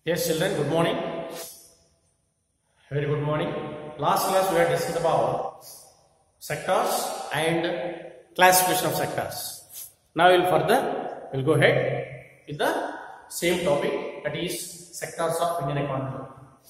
Yes, children, good morning. Very good morning. Last class we had discussed about sectors and classification of sectors. Now we'll go ahead with the same topic, that is sectors of Indian economy.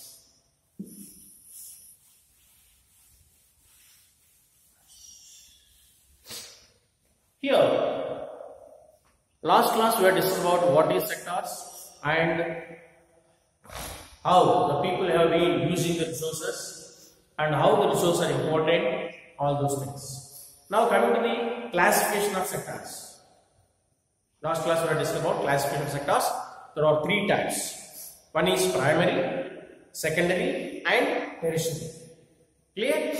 Here, last class we had discussed about what is sectors and how the people have been using the resources and how the resources are important, all those things. Now coming to the classification of sectors. Last class we had discussed about classification of sectors. There are three types. One is primary, secondary and tertiary. Clear?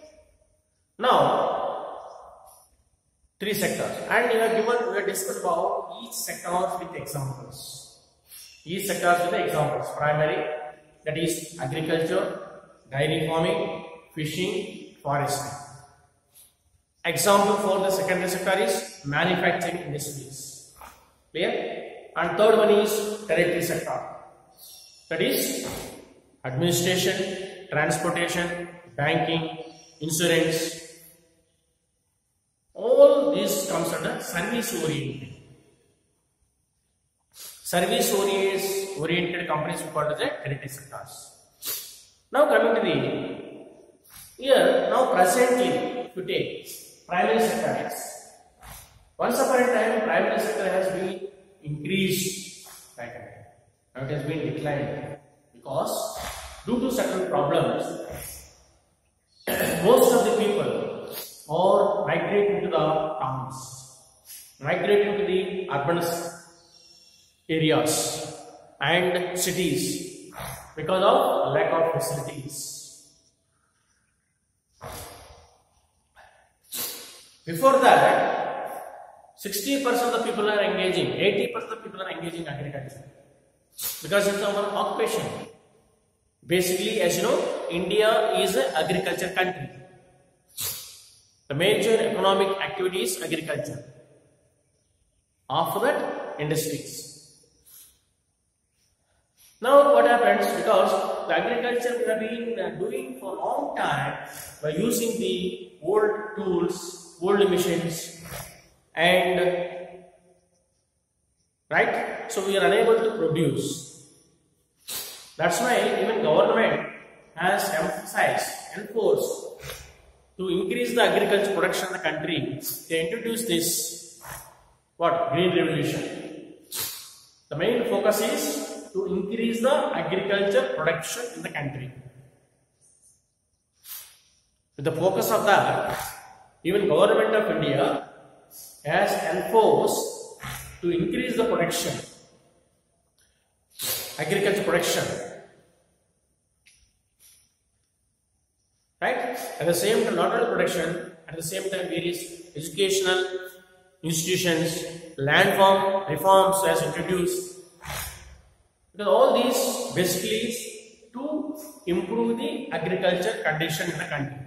Now, three sectors, and we have discussed about each sector with examples. Each sector with the examples. Primary, that is agriculture, dairy farming, fishing, forestry. Example for the secondary sector is manufacturing industries. Clear? And third one is tertiary sector. That is administration, transportation, banking, insurance. All this comes under service oriented. Service oriented companies we call as the tertiary sectors. Now coming to the here, now presently if you take primary sector, once upon a time primary sector has been increased, now it has been declined because due to certain problems most of the people are migrating to the towns, migrating to the urban areas and cities because of lack of facilities. Before that, 60% of the people are engaging, 80% of the people are engaging in agriculture because it's our occupation. Basically, as you know, India is an agriculture country. The major economic activity is agriculture. After that, industries. Now what happens, because the agriculture we have been doing for a long time by using the old tools, old machines, and right, so we are unable to produce. That's why even government has enforced to increase the agriculture production in the country. They introduced this green revolution. The main focus is to increase the agriculture production in the country. With the focus of that, even government of India has enforced to increase the production, agriculture production. Right? At the same time, not only production, at the same time various educational institutions, land form reforms as introduced. Because all these basically is to improve the agriculture condition in the country.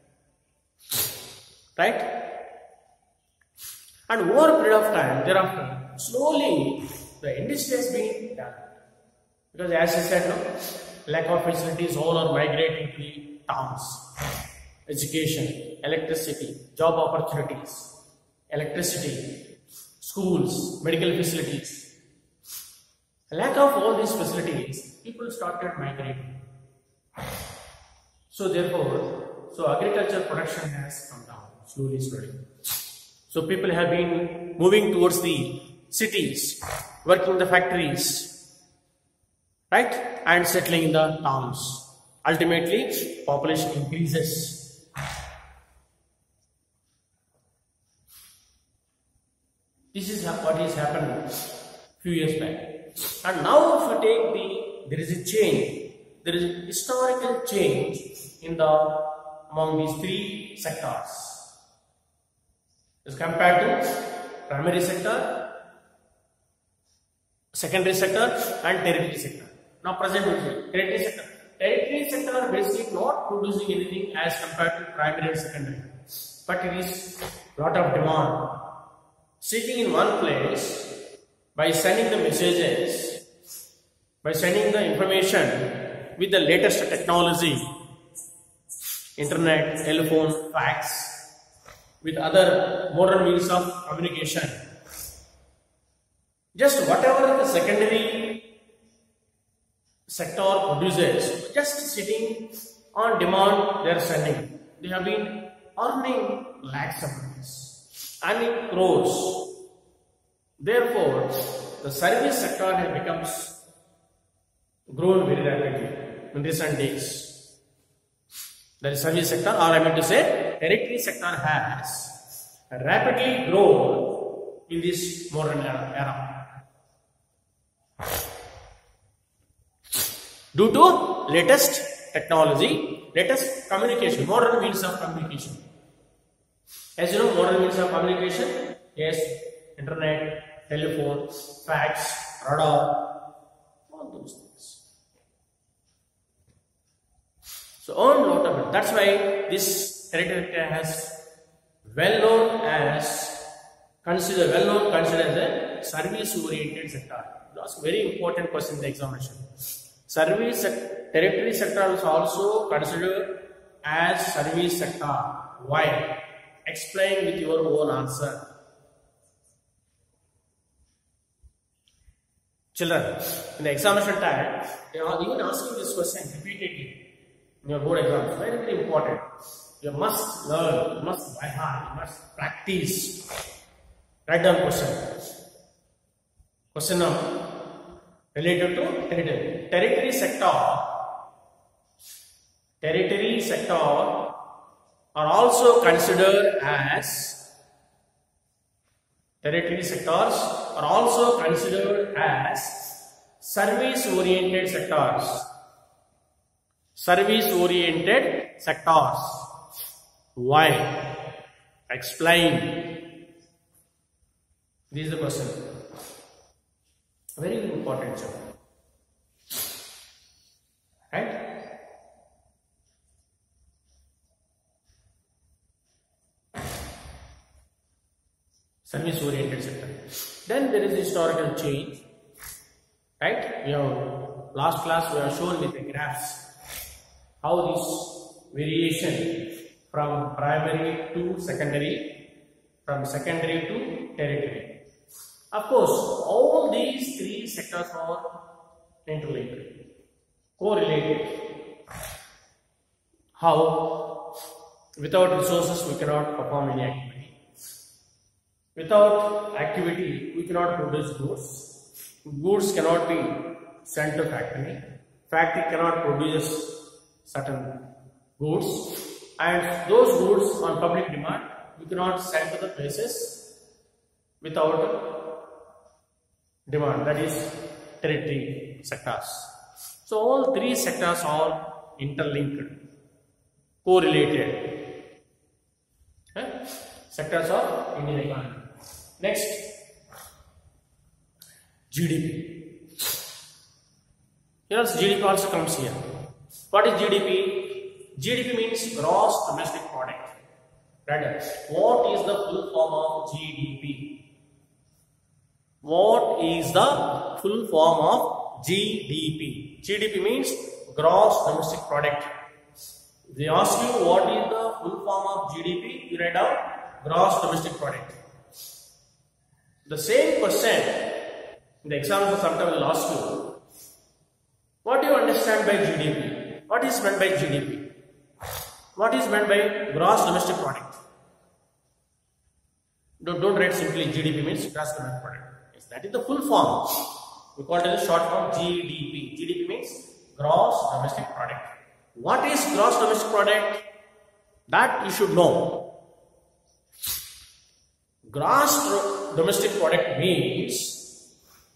Right? And over a period of time, thereafter, slowly the industry has been done. Because as I said, no, lack of facilities, all are migrating to the towns. Education, electricity, job opportunities, schools, medical facilities. Lack of all these facilities, people started migrating. So therefore, agriculture production has come down slowly. So people have been moving towards the cities, working in the factories, right, and settling in the towns. Ultimately, population increases. This is what is happened few years back. And now if you take there is a change, there is a historical change among these three sectors as compared to primary sector, secondary sector and tertiary sector. Now presently, tertiary sector. Tertiary sector are basically not producing anything as compared to primary and secondary, but it is lot of demand. Sitting in one place by sending the messages by sending the information with the latest technology, internet, telephone, fax, with other modern means of communication. Just whatever the secondary sector produces, just sitting on demand they are sending. They have been earning lakhs of rupees, earning crores. Therefore, the service sector has become grown very rapidly in recent days. The service sector, or I mean to say, territory sector has rapidly grown in this modern era. Due to latest technology, latest communication, modern means of communication. As you know, modern means of communication, yes, internet, telephone, fax, radar, all those things. So earn lot of it. That's why this territory has considered as a service-oriented sector. That's a very important question in the examination. Territory sector is also considered as service sector. Why? Explain with your own answer. Children, in the examination time, they are even asking this question repeatedly in your board exams. Very, very important. You must learn, you must by heart, you must practice. Write down question. Question number related to territory. Territory sector are also considered as service-oriented sectors. Service-oriented sectors. Why? Explain. This is the question. Very important chapter. Right? Service-oriented sector. Then there is historical change. Right? Last class we have shown with the graphs how this variation from primary to secondary, from secondary to territory. Of course, all these three sectors are interlinked, correlated. How? Without resources, we cannot perform any activity. Without activity, we cannot produce goods. Goods cannot be sent to factory. Factory cannot produce certain goods. And those goods on public demand, we cannot send to the places without demand. That is territory sectors. So all three sectors are interlinked, correlated. Sectors of Indian economy. Next, GDP. Here GDP also comes here. What is GDP? GDP means gross domestic product. Right? What is the full form of GDP? What is the full form of GDP? GDP means gross domestic product. If they ask you what is the full form of GDP, you write down gross domestic product. The same question in the example sometime will ask you, what do you understand by GDP? What is meant by GDP? What is meant by gross domestic product? Don't write simply GDP means gross domestic product. Yes, that is the full form. We call it as a short form GDP. GDP means gross domestic product. What is gross domestic product? That you should know. Gross domestic product means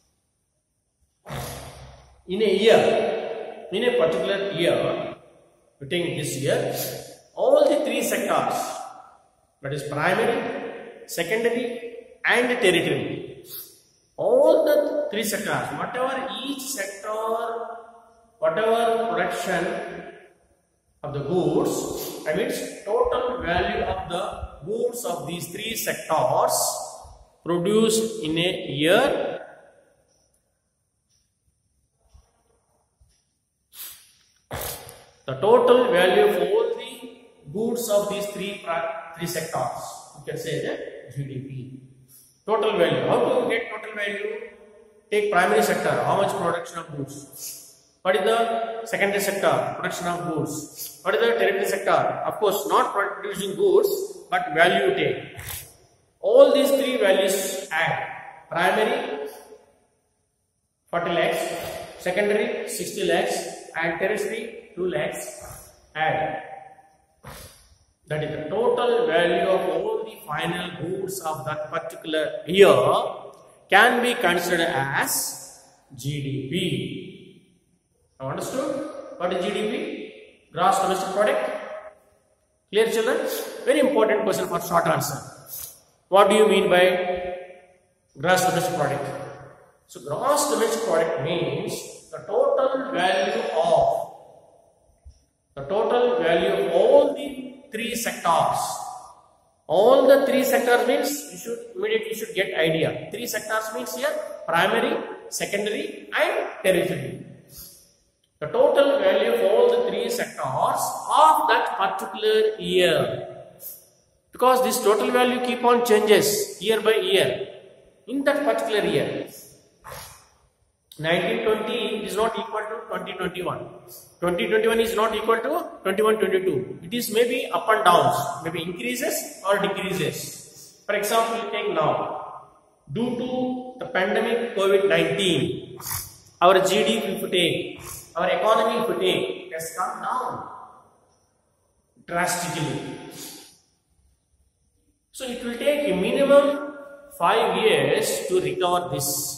in a year, in a particular year, we take this year, all the three sectors, that is primary, secondary and territory, all the three sectors, whatever each sector, whatever production of the goods, I mean total value of the goods of these three sectors produced in a year The total value of all the goods of these three sectors. You can say the GDP. Total value. How do you get total value? Take primary sector. How much production of goods? What is the secondary sector? Production of goods. What is the tertiary sector? Of course, not producing goods, but value take. All these three values add. Primary 40 lakhs, secondary 60 lakhs, and tertiary 2 lakhs add. That is the total value of all the final goods of that particular year can be considered as GDP. Now understood? What is GDP? Gross domestic product. Clear, children? Very important question for short answer. What do you mean by gross domestic product? So gross domestic product means the total value of all the three sectors. All the three sectors means you should get idea. Three sectors means here primary, secondary, and tertiary. The total value of all the three sectors of that particular year. Because this total value keep on changes year by year. In that particular year, 1920 is not equal to 2021. 2021 is not equal to 21-22. It is maybe up and downs, maybe increases or decreases. For example, you take now, due to the pandemic COVID-19, our GDP, if you take, our economy, if you take, has come down drastically. So it will take a minimum 5 years to recover this.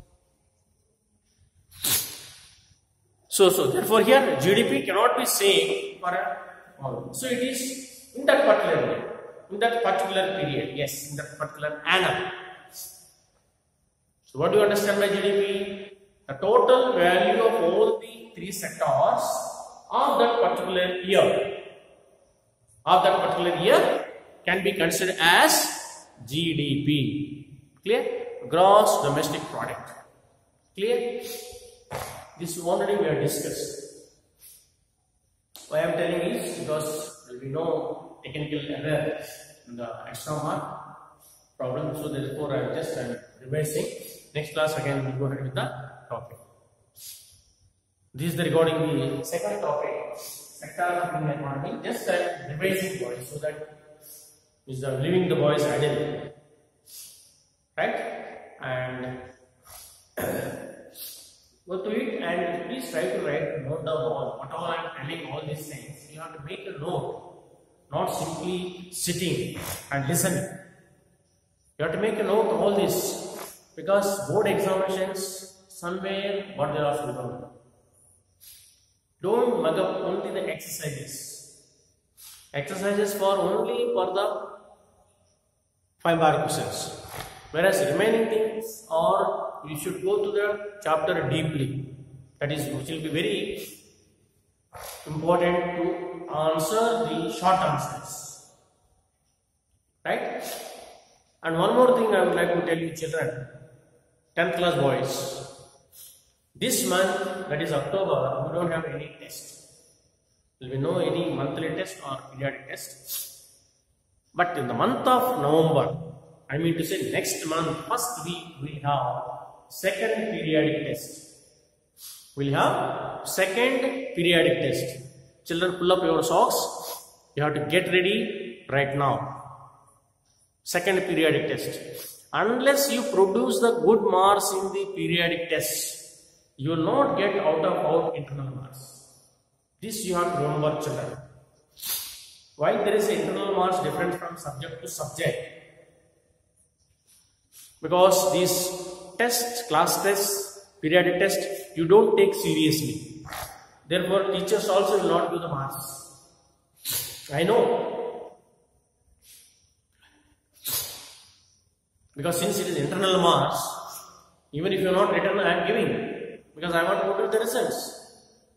So therefore here GDP cannot be same for all. So it is in that particular year, in that particular period, yes, in that particular annum. So what do you understand by GDP? The total value of all the three sectors of that particular year, can be considered as GDP. Clear? Gross domestic product. Clear? This already we have discussed. Why I am telling is because there will be no technical error in the extra mark problem. So therefore I am just revising. Next class again we will go ahead with the topic. This is regarding the second topic, sector of Indian economy. Just revising boys so that is leaving the boys idle, right? And go to it and please try to note down whatever I am telling all these things. You have to make a note, not simply sitting and listening. You have to make a note of all this because board examinations somewhere what they are asked to do. Don't mug up only the exercises. Exercises only for the 5-mark questions. Whereas remaining things are you should go to the chapter deeply. That is, which will be very important to answer the short answers. Right? And one more thing I would like to tell you children, 10th class boys. This month, that is October, we don't have any test. There will be no any monthly test or periodic test. But in the month of November, I mean to say next month, first week, we have second periodic test. We'll have second periodic test. Children, pull up your socks. You have to get ready right now. Second periodic test. Unless you produce the good marks in the periodic test, you will not get out internal marks. This you have to remember, children. Why there is internal marks different from subject to subject? Because these tests, class tests, periodic test, you don't take seriously. Therefore, teachers also will not give the marks. I know. Because since it is internal marks, even if you are not written, I am giving. Because I want to go to the results.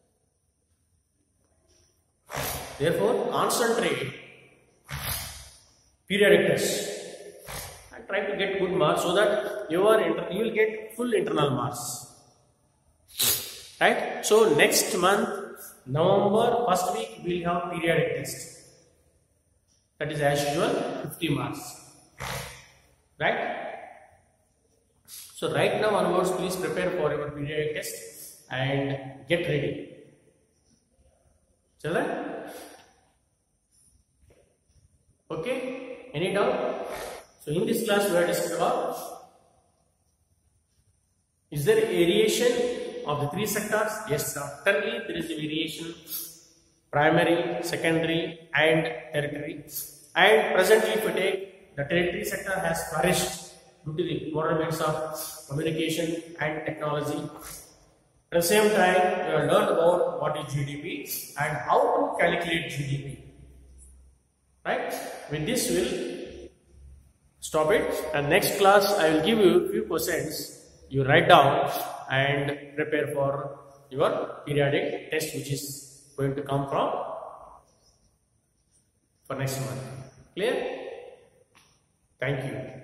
Therefore, concentrate periodic test and try to get good marks so that you will get full internal marks. Right? So next month November first week we will have periodic test. That is as usual 50 marks. Right? So right now onwards, please prepare for your periodic test and get ready. Children? Okay? Any doubt? So in this class we are discussing about, is there a variation of the three sectors? Yes, certainly there is a variation: primary, secondary and tertiary. And presently if we take, the tertiary sector has flourished due to the modern means of communication and technology. At the same time, we have learned about what is GDP and how to calculate GDP. Right? With this, we will stop it. And next class, I will give you a few questions. You write down and prepare for your periodic test, which is going to come for next month. Clear? Thank you.